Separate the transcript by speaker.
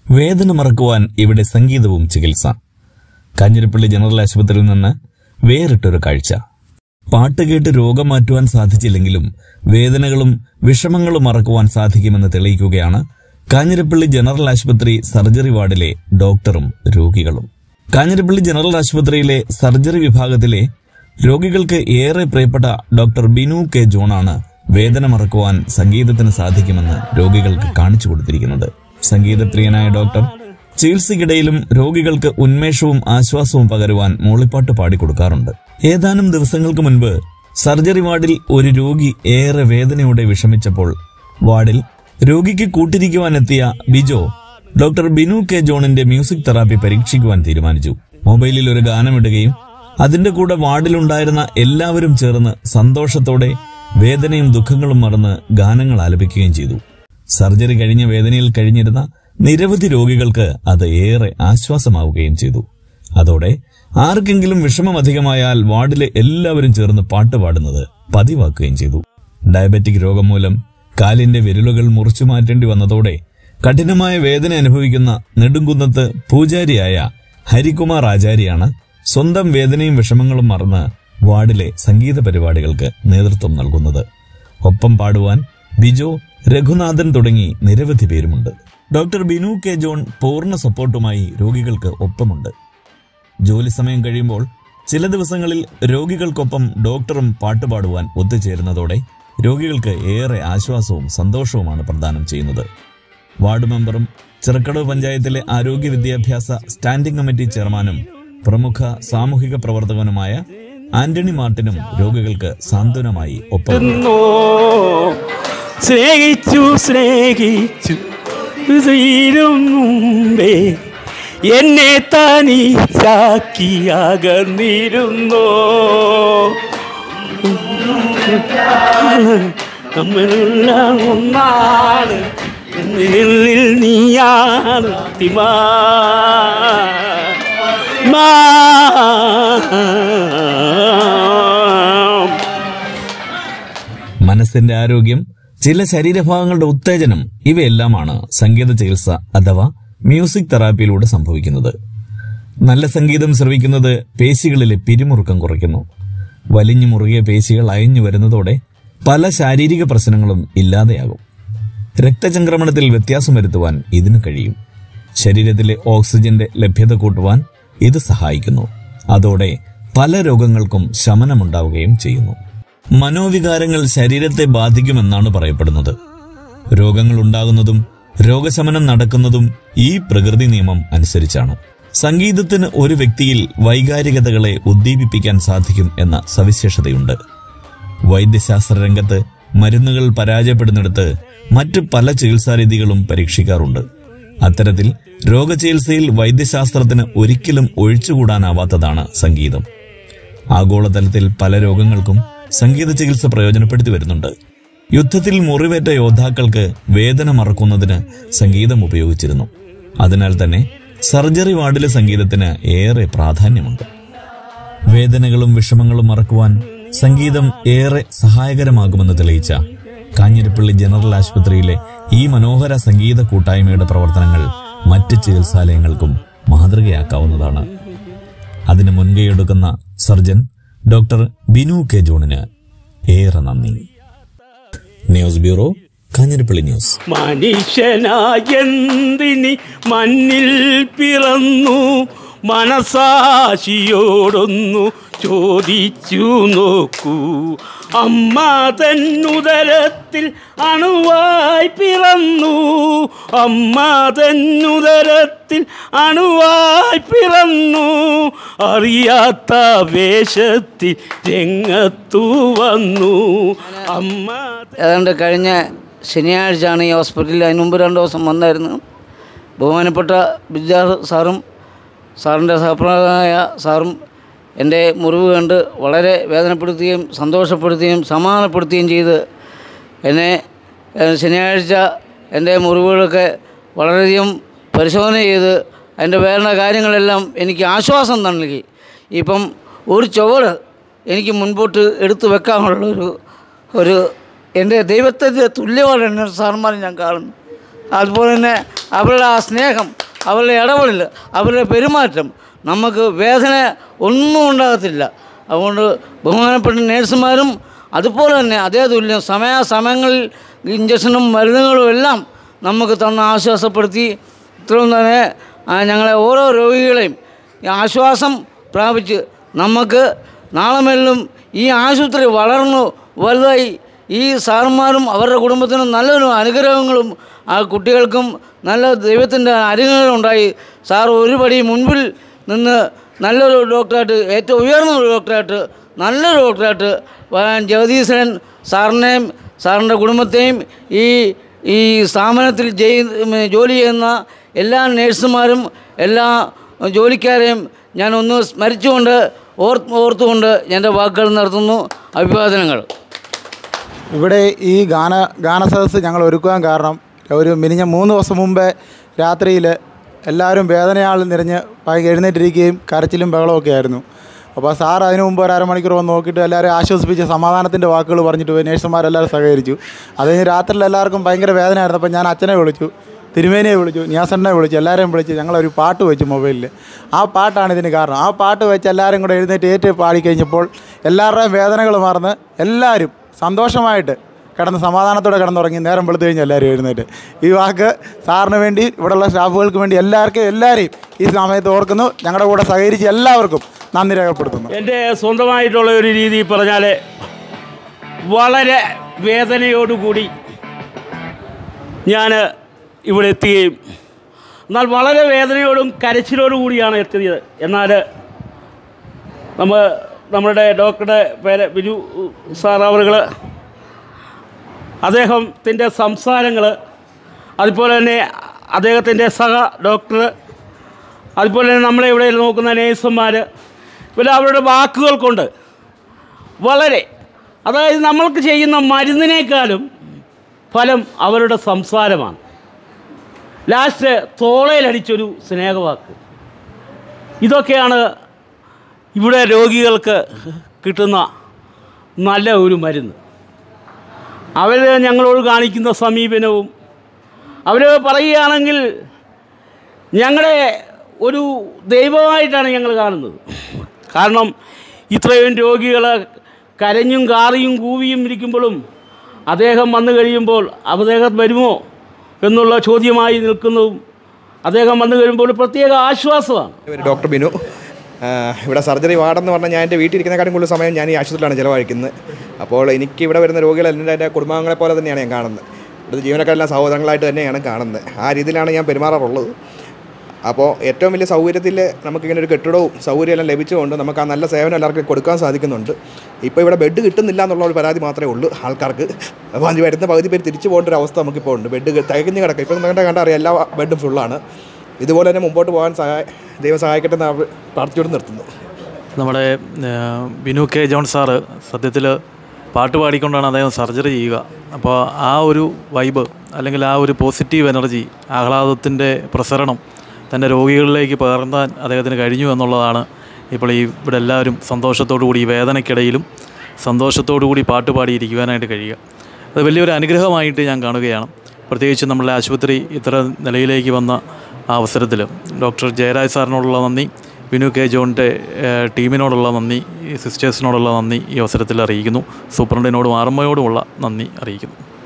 Speaker 1: വേദന മറക്കുവാൻ ഇവിടെ സംഗീതവും ചികിത്സ. കാഞ്ഞിരപ്പള്ളി ജനറൽ ആശുപത്രിയിൽ നിന്ന് വേറിട്ടൊരു കാഴ്ച. പാട്ട് കേട്ട് രോഗം മാറ്റുവാൻ സാധിച്ചില്ലെങ്കിലും വേദനകളും വിഷമങ്ങളും മറക്കുവാൻ സാധിക്കുമെന്ന് തെളിയിക്കുകയാണ് കാഞ്ഞിരപ്പള്ളി ജനറൽ ആശുപത്രി സർജറി വാർഡിലെ ഡോക്ടറും രോഗികളും. കാഞ്ഞിരപ്പള്ളി ജനറൽ ആശുപത്രിയിലെ സർജറി വിഭാഗത്തിലെ രോഗികൾക്ക് ഏറെ പ്രിയപ്പെട്ട ഡോക്ടർ ബിനു കെ ജോണാണ് വേദന മറക്കുവാൻ സംഗീതത്തിന് സാധിക്കുമെന്ന് രോഗികൾക്ക് കാണിച്ചു കൊടുത്തിരിക്കുന്നത്. സംഗീതപ്രിയനായ ഡോക്ടർ ചികിത്സയ്ക്കിടയിലും രോഗികൾക്ക് ഉന്മേഷവും ആശ്വാസവും പകരുവാൻ മൂളിപ്പാട്ട് പാടിക്കൊടുക്കാറുണ്ട്. ഏതാനും ദിവസങ്ങൾക്ക് മുൻപ് സർജറി വാർഡിൽ ഒരു രോഗി ഏറെ വേദനയോടെ വിഷമിച്ചപ്പോൾ വാർഡിൽ രോഗിക്ക് കൂട്ടിരിക്കുവാനെത്തിയ ബിജോ ഡോക്ടർ ബിനു കെ ജോണിന്റെ മ്യൂസിക് തെറാപ്പി പരീക്ഷിക്കുവാൻ തീരുമാനിച്ചു. മൊബൈലിൽ ഒരു ഗാനമിടുകയും അതിന്റെ കൂടെ വാർഡിലുണ്ടായിരുന്ന എല്ലാവരും ചേർന്ന് സന്തോഷത്തോടെ വേദനയും ദുഃഖങ്ങളും മറന്ന് ഗാനങ്ങൾ ആലപിക്കുകയും ചെയ്തു. സർജറി കഴിഞ്ഞ വേദനയിൽ കഴിഞ്ഞിരുന്ന നിരവധി രോഗികൾക്ക് അത് ഏറെ ആശ്വാസമാവുകയും ചെയ്തു. അതോടെ ആർക്കെങ്കിലും വിഷമം അധികമായാൽ വാർഡിലെ എല്ലാവരും ചേർന്ന് പാട്ട് പാടുന്നത് പതിവാക്കുകയും ചെയ്തു. ഡയബറ്റിക് രോഗം മൂലം കാലിന്റെ വിരലുകൾ മുറിച്ചു മാറ്റേണ്ടി വന്നതോടെ കഠിനമായ വേദന അനുഭവിക്കുന്ന നെടുങ്കുന്നത്ത് പൂജാരിയായ ഹരികുമാർ ആചാര്യാണ് സ്വന്തം വേദനയും വിഷമങ്ങളും മറന്ന് വാർഡിലെ സംഗീത പരിപാടികൾക്ക് നേതൃത്വം നൽകുന്നത്. ഒപ്പം പാടുവാൻ ബിജോ, രഘുനാഥൻ തുടങ്ങി നിരവധി പേരുമുണ്ട്. ഡോക്ടർ ബിനു കെ ജോൺ പൂർണ്ണ സപ്പോർട്ടുമായി രോഗികൾക്ക് ഒപ്പമുണ്ട്. ജോലി സമയം കഴിയുമ്പോൾ ചില ദിവസങ്ങളിൽ രോഗികൾക്കൊപ്പം ഡോക്ടറും പാട്ടുപാടുവാൻ ഒത്തുചേരുന്നതോടെ രോഗികൾക്ക് ഏറെ ആശ്വാസവും സന്തോഷവുമാണ് പ്രദാനം ചെയ്യുന്നത്. വാർഡ് മെമ്പറും ചിറക്കടവ് പഞ്ചായത്തിലെ ആരോഗ്യ വിദ്യാഭ്യാസ സ്റ്റാൻഡിംഗ് കമ്മിറ്റി ചെയർമാനും പ്രമുഖ സാമൂഹിക പ്രവർത്തകനുമായ ആന്റണി മാർട്ടിനും രോഗികൾക്ക് സാന്ത്വനമായി ഒപ്പം.
Speaker 2: സ്നേഹിച്ചു മുമ്പേ എന്നെ തനിച്ചാക്കി അകന്നിരുന്നോ, നമ്മളുള്ള ഒന്നാണ് എന്നിൽ നീയാണ്
Speaker 1: മനസ്സിന്റെ ആരോഗ്യം, ചില ശരീരഭാഗങ്ങളുടെ ഉത്തേജനം ഇവയെല്ലാമാണ് സംഗീത ചികിത്സ അഥവാ മ്യൂസിക് തെറാപ്പിയിലൂടെ സംഭവിക്കുന്നത്. നല്ല സംഗീതം ശ്രവിക്കുന്നത് പേശികളിലെ പിരിമുറുക്കം കുറയ്ക്കുന്നു. വലിഞ്ഞു മുറുകിയ പേശികൾ അയഞ്ഞു വരുന്നതോടെ പല ശാരീരിക പ്രശ്നങ്ങളും ഇല്ലാതെയാകും. രക്തചംക്രമണത്തിൽ വ്യത്യാസം വരുത്തുവാൻ ഇതിന് കഴിയും. ശരീരത്തിലെ ഓക്സിജന്റെ ലഭ്യത കൂട്ടുവാൻ ഇത് സഹായിക്കുന്നു. അതോടെ പല രോഗങ്ങൾക്കും ശമനമുണ്ടാവുകയും ചെയ്യുന്നു. മനോവികാരങ്ങൾ ശരീരത്തെ ബാധിക്കുമെന്നാണ് പറയപ്പെടുന്നത്. രോഗങ്ങൾ ഉണ്ടാകുന്നതും രോഗശമനം നടക്കുന്നതും ഈ പ്രകൃതി നിയമം അനുസരിച്ചാണ്. സംഗീതത്തിന് ഒരു വ്യക്തിയിൽ വൈകാരികതകളെ ഉദ്ദീപിപ്പിക്കാൻ സാധിക്കും എന്ന സവിശേഷതയുണ്ട്. വൈദ്യശാസ്ത്ര രംഗത്ത് മരുന്നുകൾ പരാജയപ്പെടുന്നിടത്ത് മറ്റ് പല ചികിത്സാരീതികളും പരീക്ഷിക്കാറുണ്ട്. അത്തരത്തിൽ രോഗചികിത്സയിൽ വൈദ്യശാസ്ത്രത്തിന് ഒരിക്കലും ഒഴിച്ചുകൂടാനാവാത്തതാണ് സംഗീതം. ആഗോളതലത്തിൽ പല രോഗങ്ങൾക്കും സംഗീത ചികിത്സ പ്രയോജനപ്പെടുത്തി വരുന്നുണ്ട്. യുദ്ധത്തിൽ മുറിവേറ്റ യോദ്ധാക്കൾക്ക് വേദന മറക്കുന്നതിന് സംഗീതം ഉപയോഗിച്ചിരുന്നു. അതിനാൽ തന്നെ സർജറി വാർഡിലെ സംഗീതത്തിന് ഏറെ പ്രാധാന്യമുണ്ട്. വേദനകളും വിഷമങ്ങളും മറക്കുവാൻ സംഗീതം ഏറെ സഹായകരമാകുമെന്ന് തെളിയിച്ച കാഞ്ഞിരപ്പള്ളി ജനറൽ ആശുപത്രിയിലെ ഈ മനോഹര സംഗീത കൂട്ടായ്മയുടെ പ്രവർത്തനങ്ങൾ മറ്റ് ചികിത്സാലയങ്ങൾക്കും മാതൃകയാക്കാവുന്നതാണ്. അതിന് മുൻകൈയെടുക്കുന്ന സർജൻ ഡോക്ടർ ബിനു കെ ജോണിന് ഏറെ നന്ദി. News bureau, Kanjirappally news.
Speaker 2: മനുഷ്യനായെന്തിനി മണ്ണിൽ പിറന്നു, മനസാക്ഷിയോടൊന്നു ചോദിച്ചു നോക്കൂ. അമ്മ തന്നുദരത്തിൽ അണുവായി പിറന്നു, അമ്മ തന്നുദരത്തിൽ അണുവായി പിറന്നു, അറിയാത്ത വേഷത്തിൽ രംഗത്തു വന്നു അമ്മ.
Speaker 3: ഏതാണ്ട് കഴിഞ്ഞ ശനിയാഴ്ചയാണ് ഈ ഹോസ്പിറ്റലിൽ. അതിന് മുമ്പ് 2 ദിവസം വന്നായിരുന്നു. ബഹുമാനപ്പെട്ട ബിജാർ സാറും സാറിൻ്റെ സഹപ്രവർത്തകനായ സാറും എൻ്റെ മുറിവ് കണ്ട് വളരെ വേദനപ്പെടുത്തുകയും സന്തോഷപ്പെടുത്തുകയും സമാധാനപ്പെടുത്തുകയും ചെയ്ത് എന്നെ ശനിയാഴ്ച എൻ്റെ മുറിവുകളൊക്കെ വളരെയധികം പരിശോധന ചെയ്ത് അതിൻ്റെ വേണ്ട കാര്യങ്ങളെല്ലാം എനിക്ക് ആശ്വാസം നൽകി. ഇപ്പം ഒരു ചുവട് എനിക്ക് മുൻപോട്ട് എടുത്തു വെക്കാനുള്ളൊരു എൻ്റെ ദൈവത്തിൻ്റെ തുല്യമാണ് എന്നെ സാറന്മാരെ ഞാൻ കാണുന്നു. അതുപോലെ തന്നെ അവരുടെ ആ സ്നേഹം, അവരുടെ ഇടപെടൽ, അവരുടെ പെരുമാറ്റം നമുക്ക് വേദന ഒന്നും ഉണ്ടാകത്തില്ല. അതുകൊണ്ട് ബഹുമാനപ്പെട്ട നേഴ്സുമാരും അതുപോലെ തന്നെ അതേ തുല്യം സമയാസമയങ്ങളിൽ ഇഞ്ചക്ഷനും മരുന്നുകളും എല്ലാം നമുക്ക് തന്ന് ആശ്വാസപ്പെടുത്തി ഇത്രയും തന്നെ ഞങ്ങളെ ഓരോ രോഗികളെയും ആശ്വാസം പ്രാപിച്ച് നമുക്ക് നാളെമെല്ലും ഈ ആശുപത്രി വളർന്നു വലുതായി ഈ സാറന്മാരും അവരുടെ കുടുംബത്തിനും നല്ലൊരു അനുഗ്രഹങ്ങളും ആ കുട്ടികൾക്കും നല്ല ദൈവത്തിൻ്റെ അനുഗ്രഹം ഉണ്ടായി. സാർ ഒരു പടി മുൻപിൽ നിന്ന് നല്ലൊരു ഡോക്ടറായിട്ട്, ഏറ്റവും ഉയർന്ന ഒരു ഡോക്ടറായിട്ട്, നല്ലൊരു ഡോക്ടറായിട്ട് ജഗദീശൻ സാറിനെയും സാറിൻ്റെ കുടുംബത്തെയും ഈ സ്ഥാപനത്തിൽ ജോലി ചെയ്യുന്ന എല്ലാ നേഴ്സുമാരും എല്ലാ ജോലിക്കാരെയും ഞാൻ ഒന്ന് സ്മരിച്ചുകൊണ്ട് ഓർത്തുകൊണ്ട് എൻ്റെ വാക്കുകൾ നടത്തുന്നു. അഭിവാദനങ്ങൾ.
Speaker 4: ഇവിടെ ഈ ഗാനസദസ്സ് ഞങ്ങൾ ഒരുക്കുവാൻ കാരണം മിനിഞ്ഞ 3 ദിവസം മുമ്പേ രാത്രിയിൽ എല്ലാവരും വേദനയാൽ നിറഞ്ഞ് എഴുന്നേറ്റിരിക്കുകയും കരച്ചിലും ബഹളമൊക്കെ ആയിരുന്നു. അപ്പോൾ സാർ അതിനു മുമ്പ് ഒരു അരമണിക്കൂർ വന്ന് നോക്കിയിട്ട് എല്ലാവരും ആശ്വസിപ്പിച്ച് സമാധാനത്തിൻ്റെ വാക്കുകൾ പറഞ്ഞിട്ട് പോയി. നേഴ്സുമാരെല്ലാവരും സഹകരിച്ചു. അത് കഴിഞ്ഞ് രാത്രിയിൽ എല്ലാവർക്കും ഭയങ്കര വേദനയായിരുന്നു. അപ്പോൾ ഞാൻ അച്ഛനെ വിളിച്ചു, തിരുമേനിയെ വിളിച്ചു, നിയാസണ്ണനെ വിളിച്ചു, എല്ലാവരെയും വിളിച്ച് ഞങ്ങളൊരു പാട്ട് വെച്ചു മൊബൈലിൽ. ആ പാട്ടാണ് ഇതിന് കാരണം. ആ പാട്ട് വെച്ച് എല്ലാവരും കൂടെ എഴുന്നേറ്റ് പാടിക്കഴിഞ്ഞപ്പോൾ എല്ലാവരുടെയും വേദനകൾ മറന്ന് എല്ലാവരും സന്തോഷമായിട്ട് സമാധാനത്തോടെ കിടന്നുറങ്ങി. നേരം വെളുത്തു കഴിഞ്ഞ് എല്ലാവരും എഴുന്നേറ്റ്. ഈ വാക്ക് സാറിന് വേണ്ടി, ഇവിടെയുള്ള സ്റ്റാഫുകൾക്ക് വേണ്ടി എല്ലാവരെയും ഈ സമയത്ത് ഓർക്കുന്നു. ഞങ്ങളുടെ കൂടെ സഹകരിച്ച് എല്ലാവർക്കും നന്ദി രേഖപ്പെടുത്തുന്നു.
Speaker 2: എൻ്റെ സ്വന്തമായിട്ടുള്ള ഒരു രീതി പറഞ്ഞാൽ വളരെ വേദനയോടുകൂടി ഞാൻ ഇവിടെ എത്തുകയും എന്നാൽ വളരെ വേദനയോടും കരച്ചിലോടും കൂടിയാണ് എത്തിയത്. എന്നാൽ നമ്മുടെ ഡോക്ടറുടെ പേര് ബിജു സാർ അവറുകൾ, അദ്ദേഹത്തിൻ്റെ സംസാരങ്ങൾ, അതുപോലെ തന്നെ അദ്ദേഹത്തിൻ്റെ സഹ ഡോക്ടർ, അതുപോലെ തന്നെ നമ്മളെ ഇവിടെ നോക്കുന്ന നേഴ്സുമാർ, പിന്നെ അവരുടെ വാക്കുകൾ കൊണ്ട് വളരെ, അതായത് നമ്മൾക്ക് ചെയ്യുന്ന മരുന്നിനേക്കാളും ഫലം അവരുടെ സംസാരമാണ്. ലാസ്റ്റ് തോളയിലടിച്ചൊരു സ്നേഹവാക്ക്. ഇതൊക്കെയാണ് ഇവിടെ രോഗികൾക്ക് കിട്ടുന്ന നല്ല ഒരു മരുന്ന്. അവർ ഞങ്ങളോട് കാണിക്കുന്ന സമീപനവും, അവർ പറയുകയാണെങ്കിൽ ഞങ്ങളെ ഒരു ദൈവമായിട്ടാണ് ഞങ്ങൾ കാണുന്നത്. കാരണം ഇത്രയും രോഗികൾ കരഞ്ഞും കാറിയും കൂവിയും ഇരിക്കുമ്പോഴും അദ്ദേഹം വന്നു കഴിയുമ്പോൾ അദ്ദേഹം വരുമോ എന്നുള്ള ചോദ്യമായി നിൽക്കുന്നതും അദ്ദേഹം വന്നു കഴിയുമ്പോൾ പ്രത്യേക ആശ്വാസമാണ്.
Speaker 5: ഡോക്ടർ ബിനു, ഇവിടെ സർജറി വാർഡെന്ന് പറഞ്ഞാൽ ഞാൻ എൻ്റെ വീട്ടിലിരിക്കുന്നതിനെക്കാളും കൂടുതൽ സമയം ഞാൻ ഈ ആശുപത്രിയിലാണ് ചിലവഴിക്കുന്നത്. അപ്പോൾ എനിക്ക് ഇവിടെ വരുന്ന രോഗികളെല്ലാം എൻ്റെ കുടുംബാംഗങ്ങളെ പോലെ തന്നെയാണ് ഞാൻ കാണുന്നത്. ഇവിടുത്തെ ജീവനക്കാരെല്ലാം സഹോദരങ്ങളായിട്ട് തന്നെയാണ് കാണുന്നത്. ആ രീതിയിലാണ് ഞാൻ പെരുമാറാറുള്ളത്. അപ്പോൾ ഏറ്റവും വലിയ സൗകര്യത്തിൽ നമുക്കിങ്ങനെ ഒരു കെട്ടിടവും സൗകര്യമെല്ലാം ലഭിച്ചുകൊണ്ട് നമുക്ക് ആ നല്ല സേവനം എല്ലാവർക്കും കൊടുക്കാൻ സാധിക്കുന്നുണ്ട്. ഇപ്പോൾ ഇവിടെ ബെഡ് കിട്ടുന്നില്ല എന്നുള്ള ഒരു പരാതി മാത്രമേ ഉള്ളൂ ആൾക്കാർക്ക്. അപ്പോൾ അത് വരുന്ന പകുതി പേര് തിരിച്ചു പോകേണ്ട ഒരു അവസ്ഥ നമുക്കിപ്പോൾ ഉണ്ട്. ബെഡ് തികഞ്ഞ് കിടക്കുക. ഇപ്പോൾ കണ്ടാൽ അറിയാം, എല്ലാ ബെഡും ഫുള്ളാണ്. ഇതുപോലെ തന്നെ മുമ്പോട്ട് പോകാൻ ദൈവം സഹായിക്കട്ടെ എന്ന് പ്രാർത്ഥിച്ചുകൊണ്ട് നിർത്തുന്നു.
Speaker 6: നമ്മുടെ ബിനു കെ ജോൺ സാറ് സത്യത്തിൽ പാട്ട് പാടിക്കൊണ്ടാണ് അദ്ദേഹം സർജറി ചെയ്യുക. അപ്പോൾ ആ ഒരു വൈബ്, അല്ലെങ്കിൽ ആ ഒരു പോസിറ്റീവ് എനർജി, ആഹ്ലാദത്തിൻ്റെ പ്രസരണം തൻ്റെ രോഗികളിലേക്ക് പകർത്താൻ അദ്ദേഹത്തിന് കഴിഞ്ഞു എന്നുള്ളതാണ് ഇപ്പോൾ ഇവിടെ എല്ലാവരും സന്തോഷത്തോടു കൂടി, ഈ വേദനയ്ക്കിടയിലും സന്തോഷത്തോടു കൂടി പാട്ട് പാടിയിരിക്കുവാനായിട്ട് കഴിയുക. അത് വലിയൊരു അനുഗ്രഹമായിട്ട് ഞാൻ കാണുകയാണ്. പ്രത്യേകിച്ച് നമ്മളുടെ ആശുപത്രി ഇത്ര നിലയിലേക്ക് വന്ന ആ അവസരത്തിൽ ഡോക്ടർ ജയരാജ് സാറിനോടുള്ള നന്ദി, ബിനു കെ ജോണിൻ്റെ ടീമിനോടുള്ള നന്ദി, സിസ്റ്റേഴ്സിനോടുള്ള നന്ദി ഈ അവസരത്തിൽ അറിയിക്കുന്നു. സൂപ്രണ്ടിനോടും ആർമ്മയോടുമുള്ള നന്ദി അറിയിക്കുന്നു.